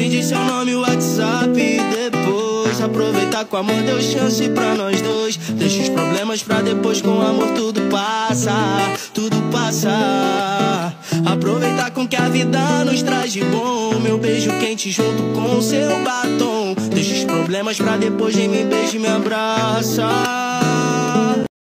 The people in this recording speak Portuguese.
Me diz seu nome e o WhatsApp e depois aproveitar com amor, deu chance pra nós dois. Deixa os problemas pra depois, com amor tudo passa, tudo passa. Aproveitar com que a vida nos traz de bom, meu beijo quente junto com o seu batom. Deixa os problemas pra depois, vem me beija e me abraça.